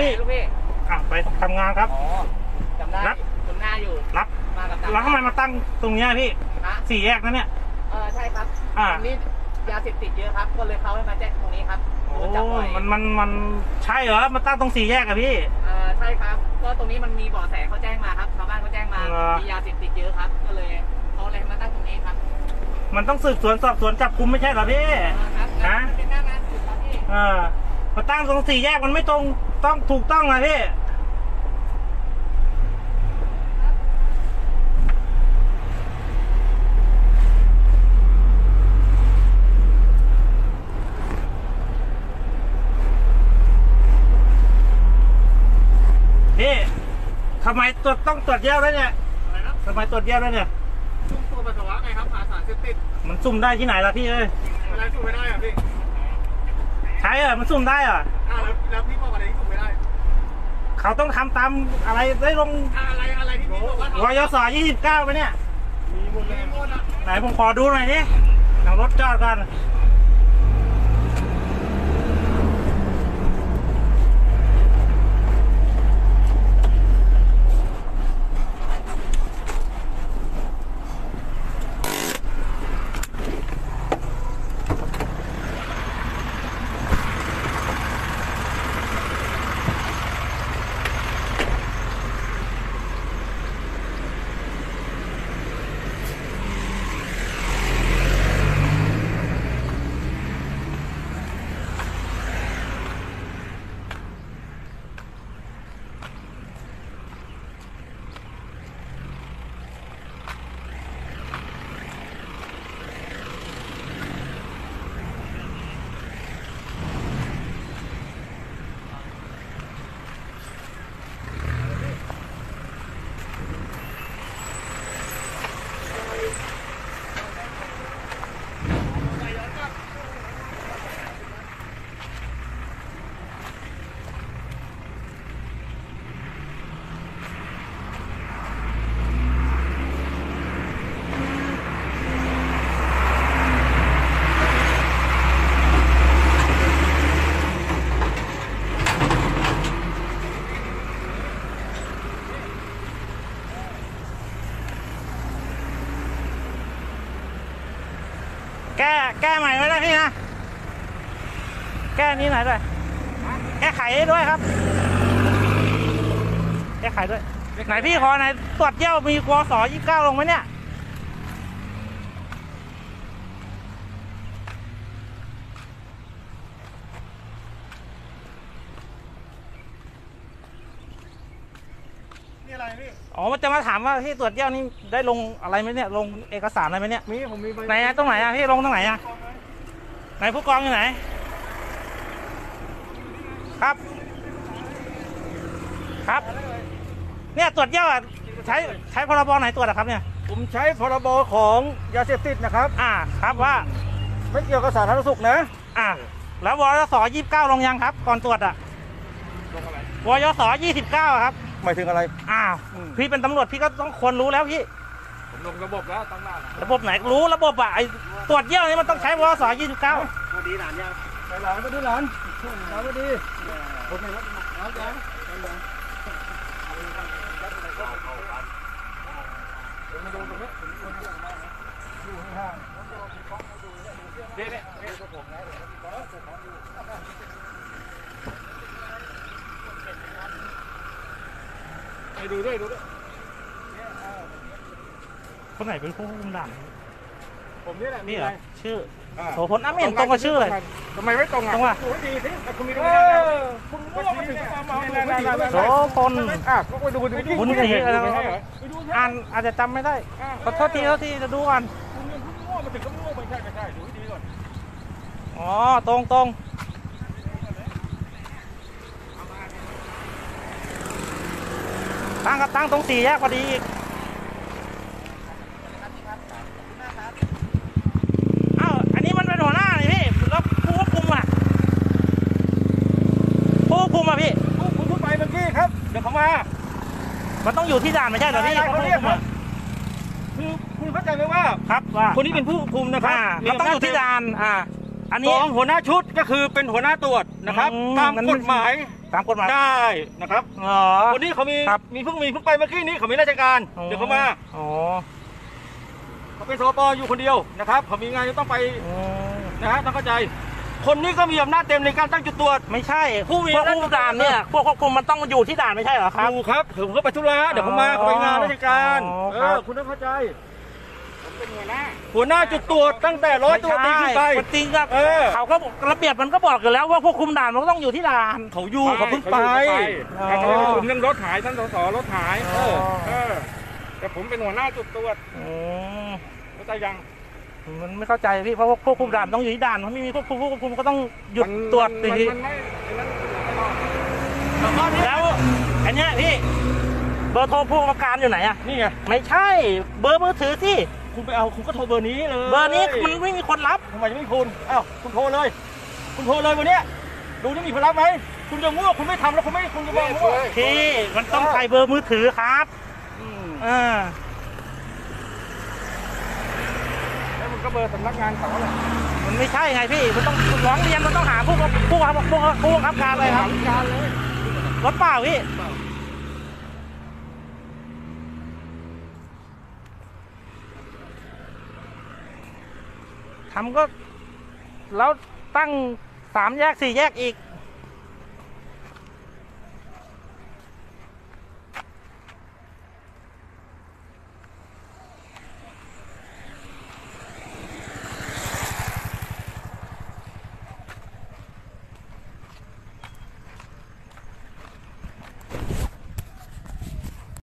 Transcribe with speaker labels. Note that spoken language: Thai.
Speaker 1: พี่ไปทำงานครับ
Speaker 2: จำได้จำหน้าอยู่
Speaker 1: รับแล้วทำไมมาตั้งตรงนี้พี่สี่แยกนั่นเนี่ย
Speaker 2: ใช่ครับตรงนี้ยาเสพติดเยอะครับก็เลยเขาให้มาแจ้งตรงนี้ครับ
Speaker 1: โอ้มันใช่เหรอมาตั้งตรงสี่แยกอะพี่
Speaker 2: ใช่ครับก็ตรงนี้มันมีเบาะแสเขาแจ้งมาครับชาวบ้านเขาแจ้งมามียาเสพติดเยอะครับก็เลยเขาเลยมาตั้งตรงนี้ครับ
Speaker 1: มันต้องสืบสวนสอบสวนจับกุมไม่ใช่เหรอพี่
Speaker 2: ฮะเป็นหน้างานสืบครับพี่
Speaker 1: มาตั้งตรงสี่แยกมันไม่ตรงต้องถูกต้องนะพี่ทำไมต้องตรวจเยี่ยวด้วยเนี่ยทำไมตรวจเยี่ยวด้วยเนี่ย
Speaker 2: ซุ่มตัวปัสสาวะไงครับหาสารเสพติด
Speaker 1: มันซุ่มได้ที่ไหนล่ะพี่เอ้ย
Speaker 2: อะไรซุ่มไม่ได้อ่ะพี่
Speaker 1: ใช่มันซุ่มได้อ่ะ
Speaker 2: แล้วพี่บอกอะไรที่ซุ่มไม่ได้
Speaker 1: เขาต้องทำตามอะไรได้ลง
Speaker 2: อะไรที่พี่บอกว่าว
Speaker 1: ยศ29ไปเนี่ย
Speaker 2: มีหมดเลย
Speaker 1: ไหนผมขอดูหน่อยนี่หนังรถจอดกันแก้ใหม่ไว้ได้พี่นะแก้นี้ไหนด้วยแก้ไขด้วยครับแก้ไขด้วยไหนพี่ขอไหนตรวจเยี่ยวมีกส29ลงไหมเนี่ย
Speaker 2: นี่อะไรพี่
Speaker 1: มันจะมาถามว่าที่ตรวจเยี่ยวนี่ได้ลงอะไรไหมเนี่ยลงเอกสารอะไรไหมเนี่ย
Speaker 2: ผมมี
Speaker 1: ไหนตรงไหนอะพี่ลงตรงไหนอะไหนผู้กองอยู่ไหนครับเนี่ยตรวจเยี่ยวใช้พรบไหนตรวจครับเนี่ย
Speaker 2: ผมใช้พรบของยาเสพติดนะครับ
Speaker 1: ครับว่า
Speaker 2: ไม่เกี่ยวกับสาธารณสุขนะ
Speaker 1: แล้ววยศ29ลงยังครับก่อนตรวจอะ
Speaker 2: ลงอะไร
Speaker 1: วยศ29ครับ
Speaker 2: หมายถึงอะไร
Speaker 1: พี่เป็นตำรวจพี่ก็ต้องควรรู้แล้วพี่
Speaker 2: ผมลงระบบแล้วตั้งหน้า
Speaker 1: ระบบไหนรู้ระบบไอตรวจเยี่ยวนี่มันต้องใช้วยศ29
Speaker 2: พอดีหลานยังไปหลานก็ดูหลานก็ดีผมเห็นแล้วน้องแจ๊คมาดูตรงนี้อยู่ข้างๆเนี่ยผมนะไปดูด้วย
Speaker 1: คนไหนเป็นผู้คุมด่าน
Speaker 2: ผมนี่แหละ
Speaker 1: นี่เหรอชื่อโสพลไม่เห็นตรงกับชื่อเลย
Speaker 2: ทำไมไม่ตรงอ่ะ
Speaker 1: ตรงอ่ะ
Speaker 2: ดีสิคุณมีตรงคุณรู้ว่ามันถึง
Speaker 1: โสพล
Speaker 2: ก็ไปดู
Speaker 1: คุณนี่อาจจะจำไม่ได้ขอโทษทีจะดูก่อน
Speaker 2: คุณรู้ว่ามันถึงก็รู้ว่าไม่ใช่ดูให้ดีก่อน
Speaker 1: ตรงตั้งตรงสี่แยกพอดีอีกอันนี้มันเป็นหัวหน้าเลยพี่แล้วผู้ควบคุมพี่
Speaker 2: ผู้คุมไปเมื่อกี้ครับเดี๋ยวเขามา
Speaker 1: มันต้องอยู่ที่ด่านไม่ใช่เหรอพี่
Speaker 2: เขาเรียกคือคุณเข้าใจไหมว่า
Speaker 1: ครับว่า
Speaker 2: คนนี้เป็นผู้คุมนะครับ
Speaker 1: มันต้องอยู่ที่ด่าน
Speaker 2: อันนี้หัวหน้าชุดก็คือเป็นหัวหน้าตรวจนะครับตามกฎหมาย
Speaker 1: ตามกฎหมาย
Speaker 3: ได้นะครับ
Speaker 1: อ๋อ
Speaker 3: วันนี้เขามี
Speaker 1: ครับ
Speaker 3: เพิ่งไปเมื่อกี้นี้เขามีราชการเดี๋ยวเขามา
Speaker 1: อ๋อ
Speaker 3: เขาเป็นสปอยู่คนเดียวนะครับเขามีงานจะต้องไป
Speaker 1: อืม
Speaker 3: นะฮะต้องเข้าใจ คนนี้ก็มีอำนาจเต็มในการตั้งจุดตรวจ
Speaker 1: ไม่ใช่
Speaker 3: ผู้มี
Speaker 1: พวกผู้ด่านเนี่ยพวกควบคุมมันต้องอยู่ที่ด่านไม่ใช่เหรอครับ
Speaker 3: ดูครับผมก็ไปธุระเดี๋ยวเขามาเขาไปงานราชการ
Speaker 1: อ๋อครับ
Speaker 3: คุณต้องเข้าใจผมเป็นหัวหน้าจุดตรวจตั้งแต่ร้อยตรวจตีขึ้นไป
Speaker 1: มันจริงครับ
Speaker 3: เออ
Speaker 1: เขาก็ระเบียบมันก็บอกอยู่แล้วว่าควบคุมด่านมันก็ต้องอยู่ที่ด่าน
Speaker 3: เขาอยู่เขาเพิ่งไป
Speaker 1: อ๋อ
Speaker 4: เขาจะคุมเรื่องรถหายท่านสสรถหาย
Speaker 1: อ๋อ
Speaker 4: แต่ผมเป็นหัวหน้าจุดตรวจ
Speaker 1: อืม
Speaker 4: เข้าใจยัง
Speaker 1: มันไม่เข้าใจพี่เพราะว่าควบคุมด่านต้องอยู่ที่ด่านถ้าไม่มีควบคุมก็ต้องหยุดตรวจ
Speaker 4: มัน
Speaker 1: ที
Speaker 4: มันไม่นั่นไม่รอด
Speaker 1: แล้วอันเนี้ยพี่เบอร์โทรผู้กำกับการอยู่ไหนอะ
Speaker 3: นี่ไง
Speaker 1: ไม่ใช่เบอร์มือถือสิ
Speaker 3: คุณไปเอาคุณก็โทรเบอร์นี้เลย
Speaker 1: เบอร์นี้มันไม่มีคนรับ
Speaker 3: ทำไมจะไม่มีคุณอ้าวคุณโทรเลย คุณโทรเลยวันเนี้ยดูนี่มีคนรับไหมคุณจะง่วงคุณไม่ทำแล้วคุณจะบอกง่วง
Speaker 1: พี่มันต้องใส่เบอร์มือถือครับอ่า
Speaker 4: แล้วมันก็เบอร์สำนักงานเขาแหละ
Speaker 1: มันไม่ใช่ไงพี่มันต้องร้องเรียนมันต้องหาผู้บังคับการเลยครับ
Speaker 4: การเลย
Speaker 1: รถเปล่าพี่ทำก็แล้วตั้ง3 แยก 4 แยกอีก